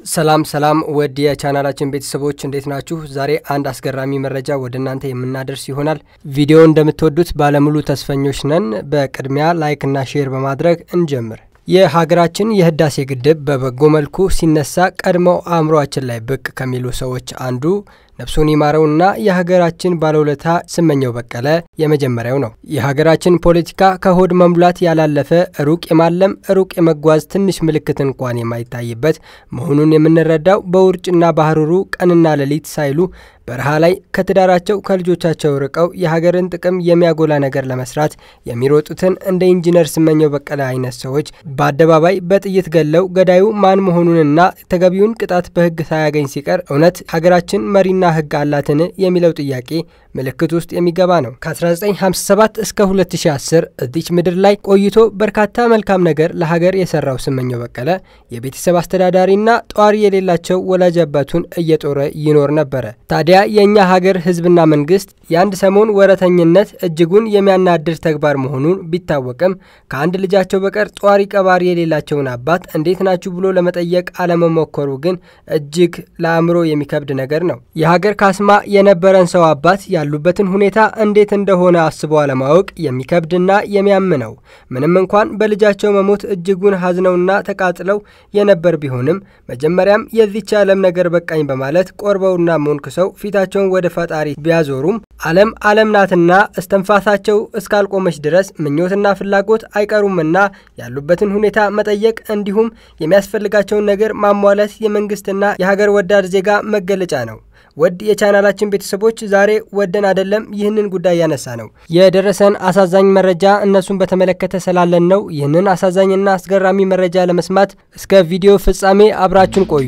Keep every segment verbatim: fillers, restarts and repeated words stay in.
ሰላም ሰላም ወዲ የቻናላችን ቤተሰቦች እንዴት ናችሁ? ዛሬ አንድ አስገራሚ መረጃ ወደናንተ የምናደርስ ይሆናል። ቪዲዮ እንደምትወዱት ባለሙሉ ተስፈኞች ነን። በቅድሚያ ላይክ እና ሼር በማድረግ እንጀምር። የሀገራችን የህዳሴ ግድብ በበጎ መልኩ ሲነሳ ቀድመው አእምሮአችን ላይ ብቅ ከሚሉ ሰዎች አንዱ ነፍሱን ይማረውና የሀገራችን ባለውለታ ስመኘው በቀለ የመጀመሪያው ነው። የሀገራችን ፖለቲካ ከሆድ መሙላት ያላለፈ ሩቅ የማለም ሩቅ የመጓዝ ትንሽ ምልክት እንኳን የማይታይበት መሆኑን የምንረዳው በውርጭና ባህሩሩ ቀንና ሌሊት ሳይሉ በረሃ ላይ ከትዳራቸው ከልጆቻቸው ርቀው የሀገርን ጥቅም የሚያጎላ ነገር ለመስራት የሚሮጡትን እንደ ኢንጂነር ስመኘው በቀለ አይነት ሰዎች በአደባባይ በጥይት ገለው ገዳዩ ማን መሆኑንና ተገቢውን ቅጣት በህግ ሳያገኝ ሲቀር እውነት ሀገራችን መሪና ህግ አላትን የሚለው ጥያቄ ምልክት ውስጥ የሚገባ ነው። ከ1957 እስከ ሁለት ሺህ አስር እዚች ምድር ላይ ቆይቶ በርካታ መልካም ነገር ለሀገር የሰራው ስመኘው በቀለ የቤተሰብ አስተዳዳሪና ጧሪ የሌላቸው ወላጅ አባቱን እየጦረ ይኖር ነበር። ታዲያ የኛ ሀገር ህዝብና መንግስት የአንድ ሰሞን ወረተኝነት እጅጉን የሚያናድር ተግባር መሆኑን ቢታወቅም ከአንድ ልጃቸው በቀር ጧሪ ቀባሪ የሌላቸውን አባት እንዴት ናችሁ ብሎ ለመጠየቅ አለመሞከሩ ግን እጅግ ለአእምሮ የሚከብድ ነገር ነው። የሀገር ካስማ የነበረን ሰው አባት ያሉበትን ሁኔታ እንዴት እንደሆነ አስበው አለማወቅ የሚከብድና የሚያምነው ምንም እንኳን በልጃቸው መሞት እጅጉን ሀዝነውና ተቃጥለው የነበር ቢሆንም መጀመሪያም የዚች ዓለም ነገር በቃኝ በማለት ቆርበውና ሞንክሰው ፊታቸውን ወደ ፈጣሪ ቢያዞሩም ዓለም ዓለም ናትና እስተንፋሳቸው እስካልቆመች ድረስ ምኞትና ፍላጎት አይቀሩምና ያሉበትን ሁኔታ መጠየቅ እንዲሁም የሚያስፈልጋቸውን ነገር ማሟላት የመንግስትና የሀገር ወዳድ ዜጋ መገለጫ ነው። ወድ የቻናላችን ቤተሰቦች ዛሬ ወደን አይደለም ይህንን ጉዳይ ያነሳ ነው። የደረሰን አሳዛኝ መረጃ እነሱን በተመለከተ ስላለን ነው። ይህንን አሳዛኝና አስገራሚ መረጃ ለመስማት እስከ ቪዲዮ ፍጻሜ አብራችሁን ቆዩ።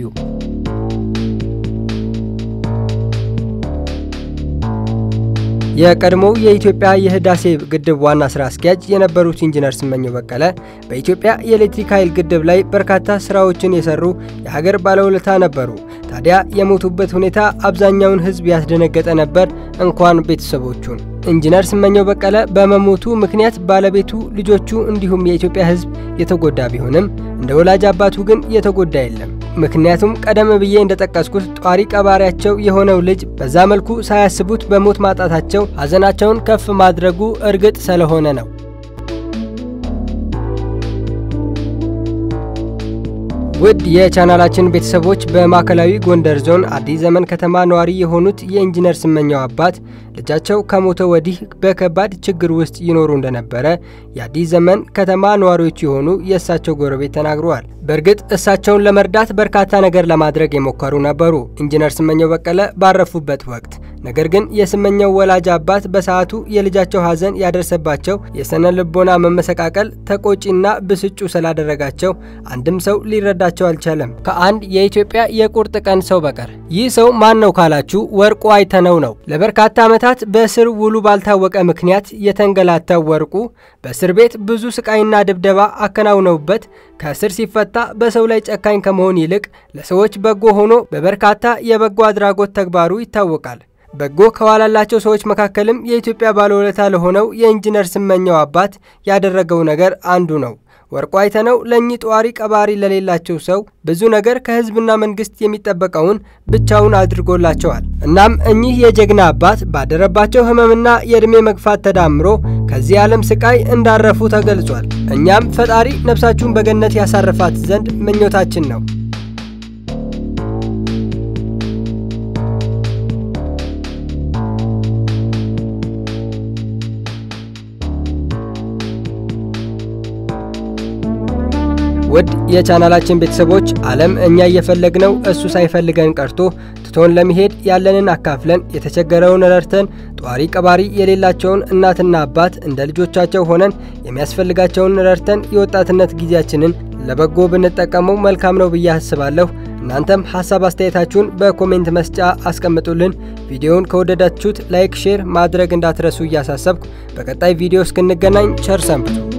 የቀድሞው የኢትዮጵያ የህዳሴ ግድብ ዋና ስራ አስኪያጅ የነበሩት ኢንጂነር ስመኘው በቀለ በኢትዮጵያ የኤሌክትሪክ ኃይል ግድብ ላይ በርካታ ስራዎችን የሰሩ የሀገር ባለውለታ ነበሩ። ታዲያ የሞቱበት ሁኔታ አብዛኛውን ህዝብ ያስደነገጠ ነበር፣ እንኳን ቤተሰቦቹን። ኢንጂነር ስመኘው በቀለ በመሞቱ ምክንያት ባለቤቱ፣ ልጆቹ እንዲሁም የኢትዮጵያ ህዝብ የተጎዳ ቢሆንም እንደ ወላጅ አባቱ ግን የተጎዳ የለም። ምክንያቱም ቀደም ብዬ እንደተጠቀስኩት ጧሪ ቀባሪያቸው የሆነው ልጅ በዛ መልኩ ሳያስቡት በሞት ማጣታቸው ሀዘናቸውን ከፍ ማድረጉ እርግጥ ስለሆነ ነው። ውድ የቻናላችን ቤተሰቦች በማዕከላዊ ጎንደር ዞን አዲስ ዘመን ከተማ ነዋሪ የሆኑት የኢንጂነር ስመኘው አባት ልጃቸው ከሞተ ወዲህ በከባድ ችግር ውስጥ ይኖሩ እንደነበረ የአዲስ ዘመን ከተማ ነዋሪዎች የሆኑ የእሳቸው ጎረቤት ተናግረዋል። በእርግጥ እሳቸውን ለመርዳት በርካታ ነገር ለማድረግ የሞከሩ ነበሩ ኢንጂነር ስመኘው በቀለ ባረፉበት ወቅት። ነገር ግን የስመኘው ወላጅ አባት በሰዓቱ የልጃቸው ሀዘን ያደረሰባቸው የስነ ልቦና መመሰቃቀል ተቆጪና ብስጩ ስላደረጋቸው አንድም ሰው ሊረዳቸው አልቻለም ከአንድ የኢትዮጵያ የቁርጥ ቀን ሰው በቀር። ይህ ሰው ማን ነው ካላችሁ ወርቁ አይተነው ነው። ለበርካታ ዓመታት በስር ውሉ ባልታወቀ ምክንያት የተንገላታው ወርቁ በእስር ቤት ብዙ ስቃይና ድብደባ አከናውነውበት ከእስር ሲፈታ በሰው ላይ ጨካኝ ከመሆን ይልቅ ለሰዎች በጎ ሆኖ በበርካታ የበጎ አድራጎት ተግባሩ ይታወቃል። በጎ ከዋላላቸው ሰዎች መካከልም የኢትዮጵያ ባለውለታ ለሆነው የኢንጂነር ስመኘው አባት ያደረገው ነገር አንዱ ነው። ወርቁ አይተነው ለኚህ ጧሪ ቀባሪ ለሌላቸው ሰው ብዙ ነገር ከህዝብና መንግስት የሚጠበቀውን ብቻውን አድርጎላቸዋል። እናም እኚህ የጀግና አባት ባደረባቸው ህመምና የእድሜ መግፋት ተዳምሮ ከዚህ ዓለም ስቃይ እንዳረፉ ተገልጿል። እኛም ፈጣሪ ነፍሳችሁን በገነት ያሳርፋት ዘንድ ምኞታችን ነው። ውድ የቻናላችን ቤተሰቦች ዓለም እኛ እየፈለግነው እሱ ሳይፈልገን ቀርቶ ትቶን ለመሄድ ያለንን አካፍለን የተቸገረውን ረድተን ጧሪ ቀባሪ የሌላቸውን እናትና አባት እንደ ልጆቻቸው ሆነን የሚያስፈልጋቸውን ረድተን የወጣትነት ጊዜያችንን ለበጎ ብንጠቀመው መልካም ነው ብዬ አስባለሁ። እናንተም ሐሳብ አስተያየታችሁን በኮሜንት መስጫ አስቀምጡልን። ቪዲዮውን ከወደዳችሁት ላይክ ሼር ማድረግ እንዳትረሱ እያሳሰብኩ በቀጣይ ቪዲዮ እስክንገናኝ ቸር ሰንብቱ።